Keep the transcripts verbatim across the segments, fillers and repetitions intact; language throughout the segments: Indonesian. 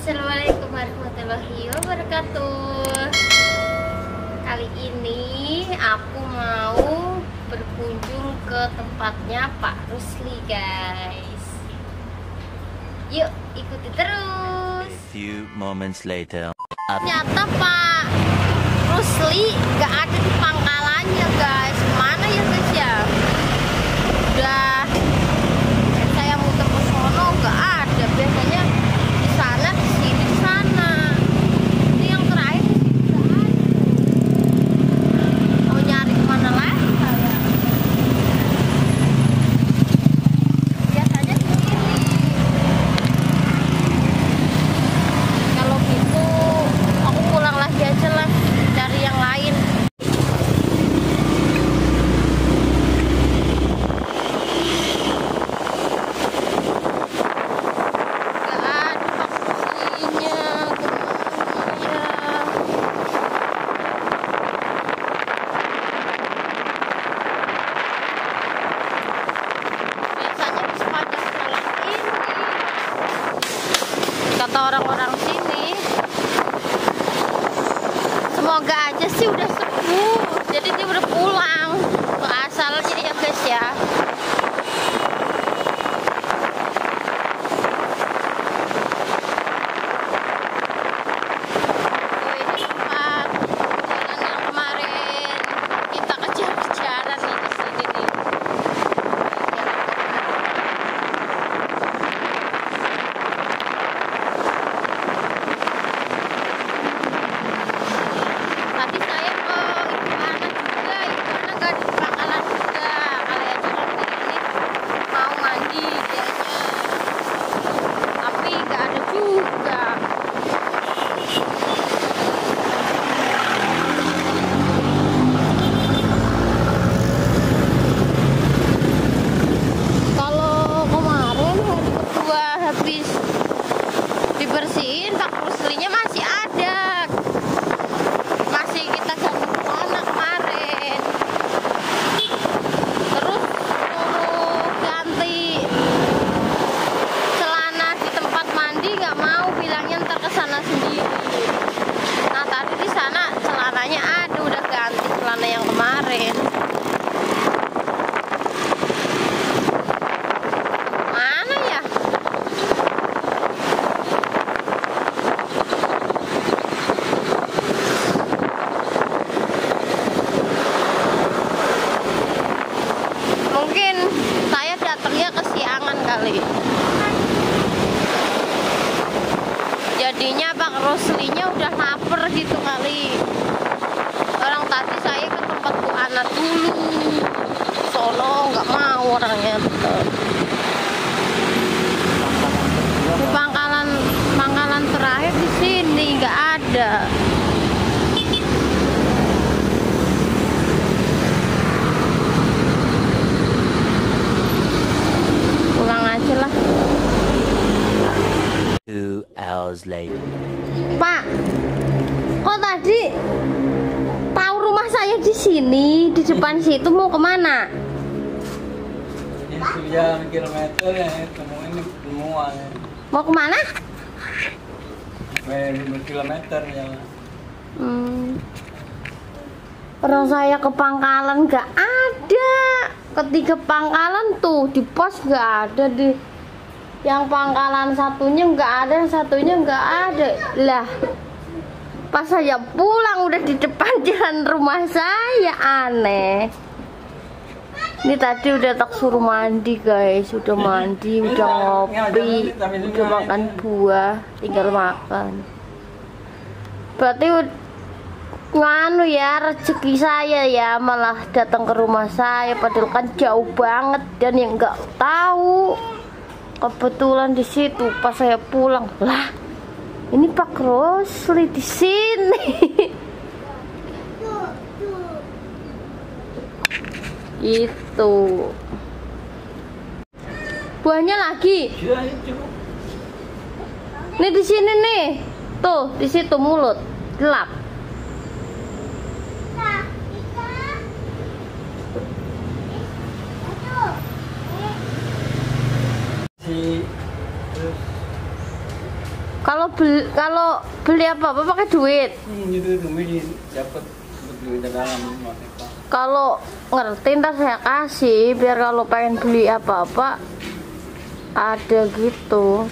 Assalamualaikum warahmatullahi wabarakatuh. Kali ini aku mau berkunjung ke tempatnya Pak Rusli, guys. Yuk ikuti terus. A few moments later. Ternyata Pak Rusli gak ada di pangkalannya, guys. Mana ya, guys ya? Udah saya muter ke sono gak ada. Biasanya di sana, di sini, di sana. Ini yang terakhir gak ada. Mau nyari kemana lagi saya? Biasanya di sini. Kalau gitu aku pulang lagi aja lah, cari yang lain. Kata orang-orang sini, semoga aja sih udah sembuh, jadi dia udah pulang ke asalnya ya, guys ya. Tuh, ini tempat jalan yang kemarin kita kejar-kejaran nih di sini nih. Tadi saya ke Ibu Ana juga, Ibu Ana nggak di pangkalan juga. Kali aja kalau ini mau mandi dianya, tapi nggak ada juga. Kalau kemarin hari kedua habis dibersihin, Pak Ruslinya masih ada. Masih kita ganti celana kemarin. Terus suruh ganti celana di tempat mandi, nggak mau, bilangnya ntar kesana sendiri. Nah tadi di sana celananya ada, udah ganti celana yang kemarin. Mana ya? Mungkin saya datangnya kesiangan kali. Jadinya Pak Ruslinya udah lapar gitu kali. Orang tadi saya ke tempat Bu Ana dulu. Sono nggak mau orangnya. Di pangkalan pangkalan terakhir di sini nggak ada. Pulang aja lah. Two hours later. Pak, kok tadi tahu rumah saya di sini, di depan situ, mau kemana? Ini sudah kilometer ya, temuin semua ya. Mau kemana? lima kilometer ya. Hmm. Orang saya ke pangkalan nggak ada. Ketiga pangkalan tuh di pos nggak ada, di yang pangkalan satunya nggak ada, yang satunya nggak ada lah. Pas saya pulang udah di depan jalan rumah saya, aneh. Ini tadi udah tak suruh mandi, guys, udah mandi, udah ngopi, udah makan buah, tinggal makan. Berarti ud- nganu ya, rezeki saya ya malah datang ke rumah saya, padahal kan jauh banget dan yang nggak tahu. Kebetulan di situ pas saya pulang, lah ini Pak Rusli di sini. Itu buahnya lagi. Nih di sini nih, tuh di situ mulut gelap. Si Kalau beli kalau beli apa-apa pakai duit. Hmm, itu demi dapat duit dalam maksudnya. Kalau ngerti ntar saya kasih biar kalau pengen beli apa-apa ada gitu.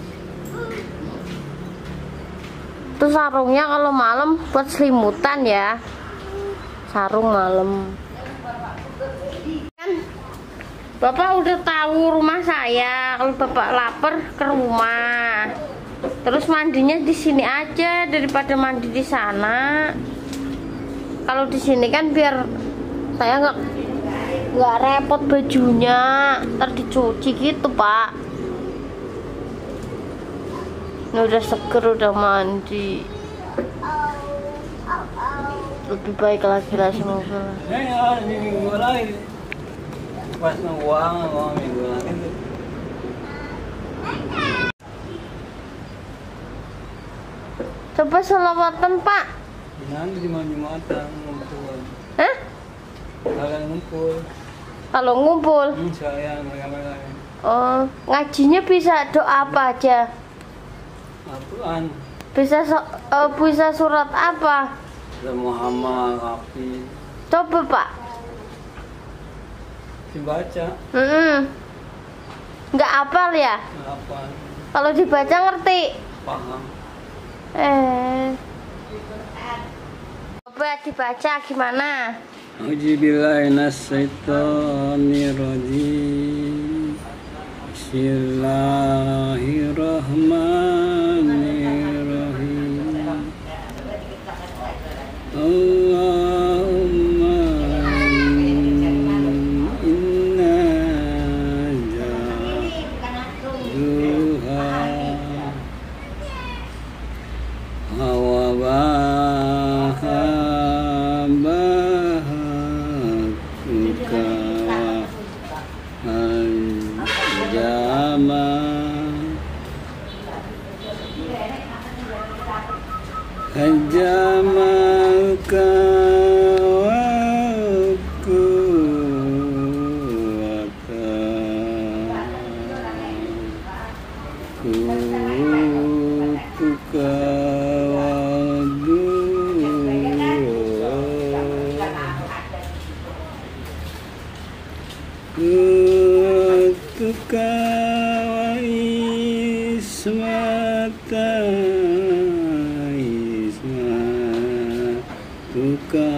Terus sarungnya kalau malam buat selimutan ya. Sarung malam. Kan Bapak udah tahu rumah saya. Kalau Bapak lapar ke rumah. Terus mandinya di sini aja daripada mandi di sana. Kalau di sini kan biar saya nggak nggak repot bajunya, ntar dicuci gitu Pak. Ini udah seger, udah mandi. Lebih baik lagi lah semoga. Ya, ini minggu lagi. Pas uang, uang minggu lagi. Coba selawatan Pak. Nanti di Jumatan ngumpul. Hah? Kalian ngumpul. Kalau ngumpul. Hmm, saya mereka-mereka. Oh, ngajinya bisa doa apa aja? Apaan? Bisa so, uh, bisa surat apa? Muhammad, Hafiz. Coba Pak. Dibaca. Hmm. Nggak hafal ya? Apa? Kalau dibaca ngerti. Paham. Eh. Coba dibaca gimana? Auzubillahi minasyaitonirrajim. Bismillahirrahmanirrahim. Allahumma inna ja'alduha wa bahabatuka al-jama al-jamaka wa kuwata kutuka wa dura kutuka wa ismata ismatuka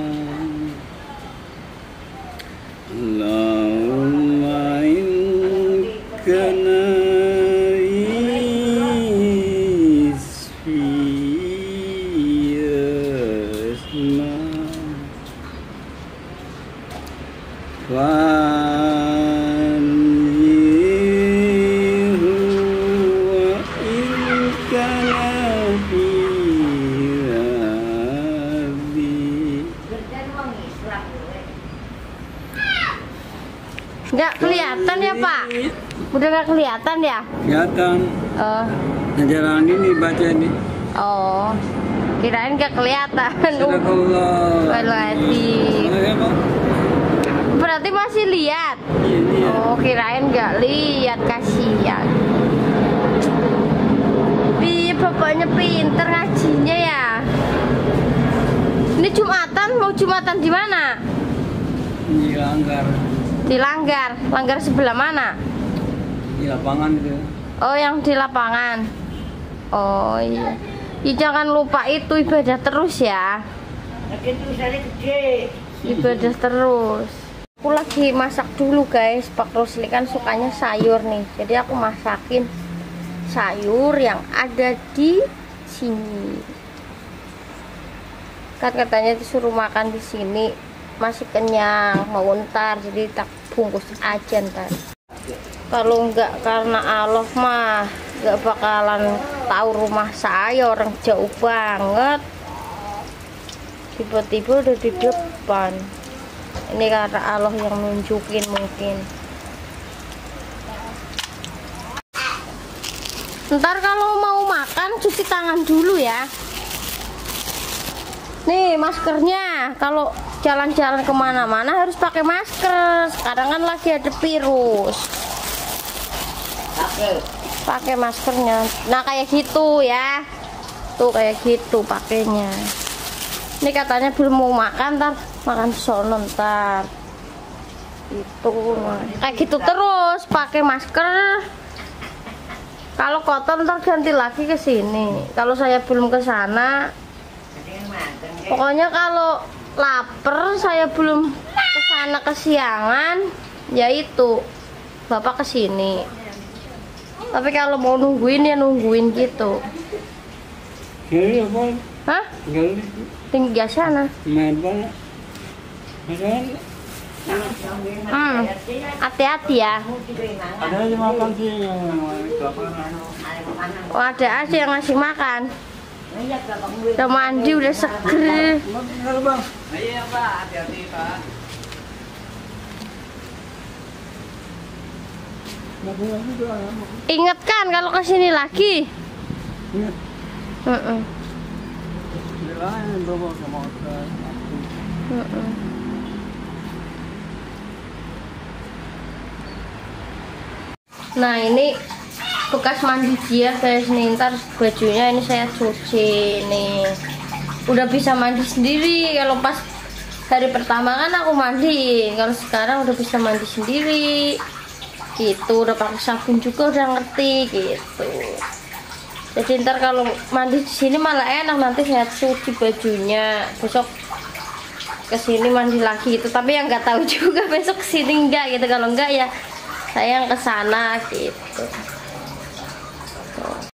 Allahumma in kana isfiyasma wanyihu wa in kana firabi. Nggak kelihatan ya Pak? Udah nggak kelihatan ya? Kelihatan. Oh, Nah, jalan ini baca ini. oh, kirain nggak kelihatan. Sadaqallah. Waladzim. Ya, Pak. Berarti masih lihat? Ini ya. Oh, kirain nggak lihat, kasihan. Iya, bapaknya pinter ngajinya ya. Ini Jumatan, mau Jumatan di mana? Di langgar. Di Langgar. Langgar sebelah mana? Di lapangan itu. Oh, yang di lapangan. Oh iya. Ya, jangan lupa itu ibadah terus ya. Ibadah terus. Aku lagi masak dulu guys. Pak Rusli kan sukanya sayur nih. Jadi aku masakin sayur yang ada di sini. Kan katanya disuruh makan di sini. Masih kenyang, mau ntar, jadi tak bungkus aja ntar. Kalau enggak karena Allah mah enggak bakalan tahu rumah saya, orang jauh banget. Tiba-tiba udah di depan. Ini karena Allah yang nunjukin mungkin. Ntar kalau mau makan cuci tangan dulu ya. Nih maskernya, kalau jalan-jalan kemana-mana harus pakai masker. Sekarang kan lagi ada virus. pakai maskernya. Nah kayak gitu ya, tuh kayak gitu pakainya. Ini katanya belum mau makan, ntar makan sono ntar itu. Nah, kayak gitu terus pakai masker. Kalau kotor ntar ganti lagi ke sini. Kalau saya belum ke sana, pokoknya kalau lapar saya belum ke sana kesiangan, ya itu bapak ke sini. Tapi kalau mau nungguin ya nungguin gitu. Gali apa? Hah? Gali. Tinggi sana. Main banget. Hmm. Hati-hati ya. Ada aja makan sih yang kelaparan. Oh, ada aja yang ngasih makan. Udah mandi udah seger. Benar bang. Iya pak, hati-hati pak. Ingat kan kalau kesini lagi. Ingat. Heeh. Bilang bawa sama saya. Heeh. Nah ini bekas mandi dia guys nih, ntar bajunya ini saya cuci nih. Udah bisa mandi sendiri. Kalau pas hari pertama kan aku mandi, kalau sekarang udah bisa mandi sendiri gitu, udah pakai sabun juga udah ngerti gitu. Jadi ntar kalau mandi di sini malah enak, nanti saya cuci bajunya, besok kesini mandi lagi gitu. Tapi yang nggak tahu juga besok kesini enggak gitu. Kalau enggak ya saya yang kesana gitu.